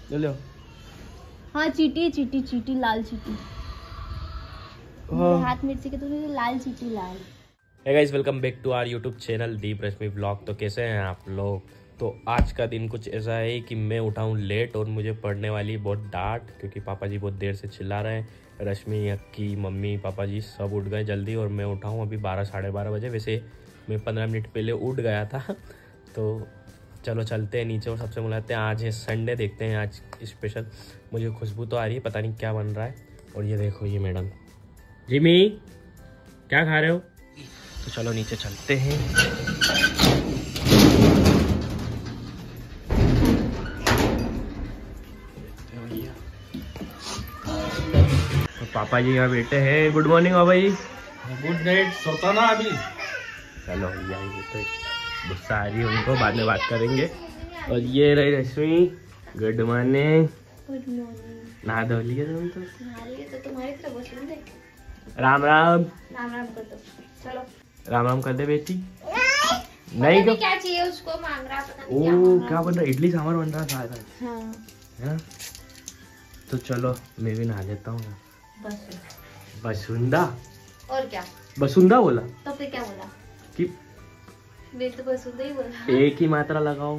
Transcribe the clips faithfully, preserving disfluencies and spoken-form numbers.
ले लो। हाँ चीटी चीटी चीटी लाल चीटी। हाथ मिर्ची के तो लाल चीटी लाल। Hey guys, welcome back to our YouTube channel Deep Rashmi blog. तो कैसे हैं आप लोग? तो आज का दिन कुछ ऐसा है कि मैं उठा हूँ लेट और मुझे पड़ने वाली बहुत डांट, क्योंकि पापा जी बहुत देर से चिल्ला रहे हैं। रश्मि, अक्की, मम्मी, पापा जी सब उठ गए जल्दी और मैं उठा हूँ अभी बारह साढ़े बारह बजे। वैसे मैं पंद्रह मिनट पहले उठ गया था। तो चलो चलते हैं नीचे और सबसे मिलाते हैं। आज है संडे, देखते हैं आज स्पेशल। मुझे खुशबू तो आ रही है, पता नहीं क्या बन रहा है। और ये देखो, ये मैडम जिमी क्या खा रहे हो? तो चलो नीचे चलते हैं। तो पापा जी यहाँ बैठे हैं। गुड मॉर्निंग बाबा जी। Good night. सोता ना अभी। चलो भैया, ये तो गुस्सा आ रही है उनको, बाद में बात करेंगे। और ये रही Rashmi. Good morning. Good morning. नहा धो लिया तुम तो? तो तुम्हारी तरह बस दे। राम राम। राम राम कर दो। चलो राम राम कर दे बेटी। नहीं, नहीं क्या, क्या चाहिए उसको? मांग रहा पता नहीं ओ क्या, क्या बन रहा है? इडली सांभर बन रहा था। हाँ। है? तो चलो मैं भी नहा लेता हूँ। बस बसुंदा। और क्या? बसुंदा बोला तो फिर क्या बोला? कि मैं तो बसुंदा ही बोला। एक ही मात्रा लगाओ,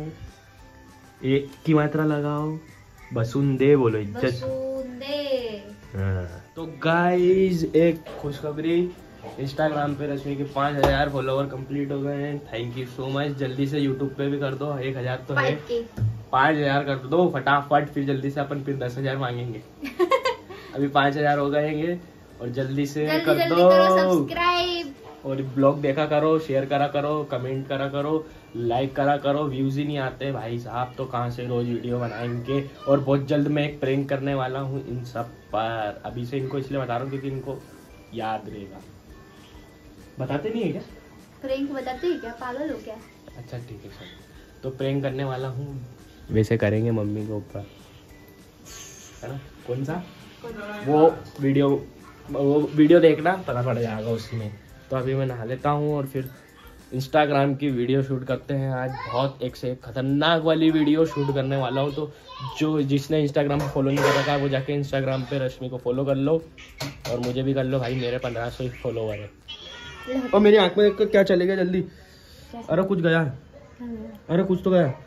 एक की मात्रा लगाओ। बसुंदे बोलो, इज्जत। बसुंदे। हाँ। तो गाइज एक खुशखबरी, इंस्टाग्राम पे रश्मि के पाँच हजार फॉलोवर कंप्लीट हो गए हैं। Thank you so much. जल्दी से यूट्यूब पे भी कर दो। एक हजार तो है, पाँच हजार कर दो फटाफट। फिर जल्दी से अपन फिर दस हजार मांगेंगे। अभी पाँच हजार हो गएंगे और जल्दी से जल्दी, कर जल्दी दो सब्सक्राइब। और ब्लॉग देखा करो, शेयर करा करो, कमेंट करा करो, लाइक करा करो। व्यूज ही नहीं आते भाई साहब, तो कहाँ से रोज वीडियो बनाएंगे। और बहुत जल्द मैं एक प्रैंक करने वाला हूँ इन सब पर। अभी से इनको इसलिए बता रहा हूँ क्योंकि इनको याद रहेगा। बताते नहीं है क्या? प्रैंक बताते हैं क्या? पागल हो क्या? अच्छा ठीक है सर। तो प्रैंक करने वाला हूँ, वैसे करेंगे मम्मी के ऊपर, है ना? कौन सा? वो वीडियो वो वीडियो देखना, पता पड़ जाएगा उसमें। तो अभी मैं नहा लेता हूँ और फिर इंस्टाग्राम की वीडियो शूट करते हैं। आज बहुत एक से एक खतरनाक वाली वीडियो शूट करने वाला हूँ। तो जो जिसने इंस्टाग्राम पे फॉलो नहीं कर रखा है वो जाके इंस्टाग्राम पे रश्मि को फॉलो कर लो और मुझे भी कर लो भाई, मेरे पंद्रह सौ फॉलोवर है। और मेरी आंख में क्या चलेगा जल्दी? अरे कुछ गया, अरे कुछ तो गया।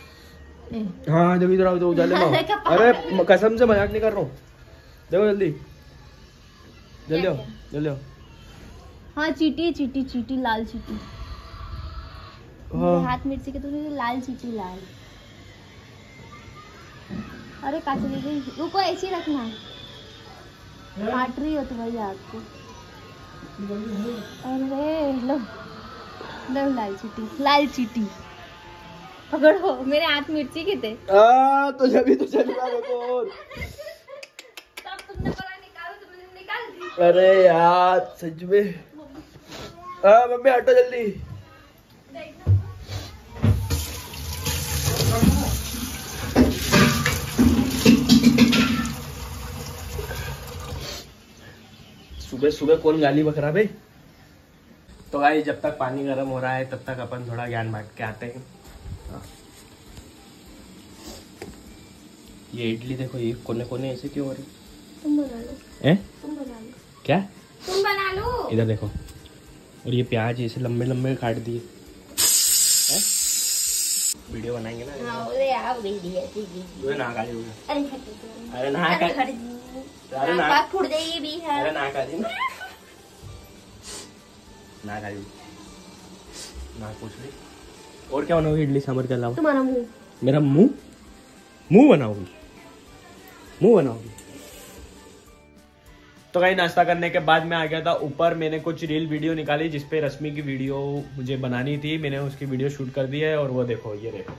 हाँ जब इधर आओ तो उजाले में आओ। अरे कसम से मजाक नहीं कर रहा हूँ, देखो जल्दी जल्दी आओ, जल्दी आओ। हाँ चीटी चीटी चीटी लाल चीटी। हाँ। हाथ मिर्ची के तो लाल चीटी लाल। अरे काट ली गई, रुको ऐसे ही रखना। काट रही हो तुम्हारी आपको। अरे लो लो, लाल चीटी लाल चीटी पकड़ो। मेरे हाथ मिर्ची के थे। आ, तो जब तो चल रहा है कौन? तब तुमने बोला निकालो तो मैंने निकाल दी। अरे यार सच में। हाँ मम्मी हटो जल्दी। सुबह सुबह कौन गाली बक रहा भाई? तो भाई जब तक पानी गर्म हो रहा है तब तक अपन थोड़ा ज्ञान बांट के आते हैं। ये इडली देखो, ये कोने कोने ऐसे क्यों हो रही? तुम बना लो। ए? तुम बना लो। क्या? तुम बना लो। इधर देखो, और ये प्याज ऐसे लंबे लंबे काट दिए। वीडियो बनाएंगे ना? हाँ अरे आप वीडियो तू ना खा ली। अरे अरे ना खा, अरे ना बात फुट गई भी है। अरे ना खा ली, ना खा ली, ना पूछ ली। और क्या बनाओगी इडली सांभर के अलावा? तुम्हारा मुंह। मेरा मुंह? मुंह बनाओगी? मुंह बनाओगी? तो कहीं नाश्ता करने के बाद मैं आ गया था ऊपर। मैंने कुछ रील वीडियो निकाली जिसपे रश्मि की वीडियो मुझे बनानी थी। मैंने उसकी वीडियो शूट कर दी है और वो देखो, ये देखो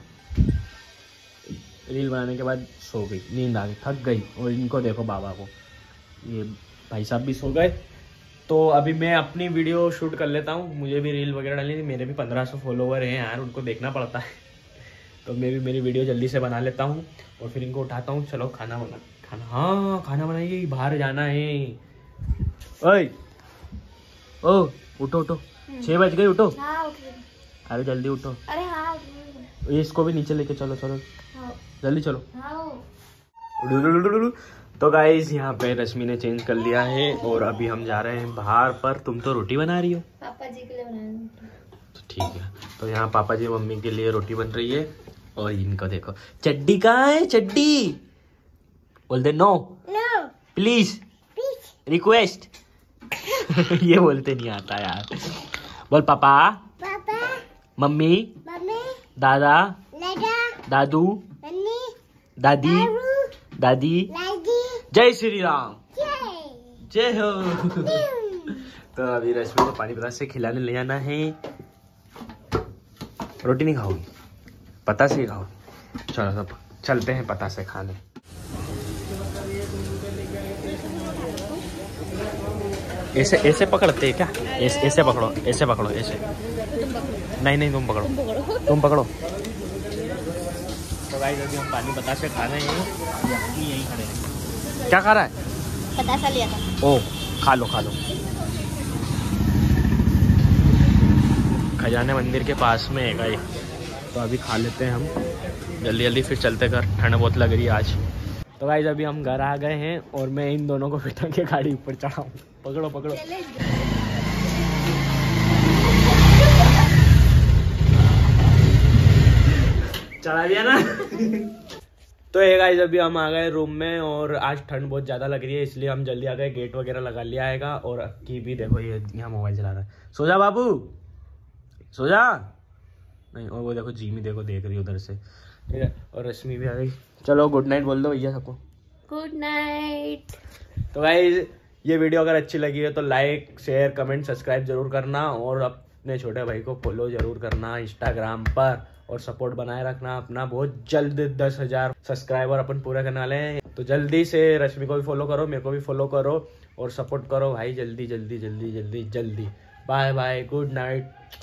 रील बनाने के बाद सो गई, नींद आ गई, थक गई। और इनको देखो बाबा को, ये भाई साहब भी सो गए। तो अभी मैं अपनी वीडियो शूट कर लेता हूँ। मुझे भी रील वगैरह डालनी थी, मेरे भी पंद्रह सौ फॉलोवर हैं यार, उनको देखना पड़ता है। तो मैं भी मेरी वीडियो जल्दी से बना लेता हूँ और फिर इनको उठाता हूँ। चलो खाना बना खाना हाँ खाना बनाइए, बाहर जाना है। ओए ओ उठो उठो, छह बज गए, उठो। हाँ उठ गई। अरे जल्दी उठो। अरे हाँ ये इसको भी नीचे लेके चलो, चलो हाँ जल्दी चलो। हाँ तो गाइस यहाँ पे रश्मि ने चेंज कर लिया है और अभी हम जा रहे हैं बाहर पर। तुम तो रोटी बना रही हो। पापा जी के लिए बनाया। तो ठीक है, तो यहाँ पापा जी मम्मी के लिए रोटी बन रही है और इनको देखो चड्डी कहाँ है, चड्डी बोल दे। No no please request. ये बोलते नहीं आता यार। बोल पापा पापा मम्मी मम्मी दादा दादा दादू मम्मी दादी दादी दादी जय श्री राम जय जय हो। तो अभी रश्मि को पानी पतासे से खिलाने ले जाना है। रोटी नहीं खाओगी, पतासे ही खाओगी। चलो सब चलते हैं पतासे खाने। ऐसे ऐसे पकड़ते हैं क्या? ऐसे ऐसे पकड़ो, ऐसे पकड़ो, ऐसे नहीं नहीं तुम पकड़ो, तुम पकड़ो। तो गाइस अभी हम पानी बतासे खा रहे हैं, यहीं खड़े हैं। क्या खा रहा है? पतासा लिया था। ओ खा लो खा लो। खजाने मंदिर के पास में है गाइस, तो अभी खा लेते हैं हम जल्दी जल्दी, फिर चलते घर, ठंड बहुत लग रही है आज। तो गाइस अभी हम घर आ गए हैं और मैं इन दोनों को बिठा के गाड़ी ऊपर चढ़ाऊं। पकड़ो पकड़ो। चढ़ा दिया ना। तो ये गाइस अभी हम आ गए रूम में और आज ठंड बहुत ज़्यादा लग रही है, इसलिए हम जल्दी आ गए। गेट वगैरह लगा लिया आएगा और अक्की भी देखो ये यहाँ मोबाइल चला रहा है। सो जा बाबू सो जा। नहीं, और वो देखो जीमी देखो देख रही है उधर से, ठीक है। और रश्मि भी आ गई। चलो गुड नाइट बोल दो भैया सबको। Good night. तो गाइस ये वीडियो अगर अच्छी लगी है तो लाइक शेयर कमेंट सब्सक्राइब जरूर करना और अपने छोटे भाई को फॉलो जरूर करना इंस्टाग्राम पर और सपोर्ट बनाए रखना अपना। बहुत जल्द दस हजार सब्सक्राइबर अपन पूरे करने वाले हैं, तो जल्दी से रश्मि को भी फॉलो करो, मेरे को भी फॉलो करो और सपोर्ट करो भाई, जल्दी जल्दी जल्दी जल्दी जल्दी। Bye bye, good night.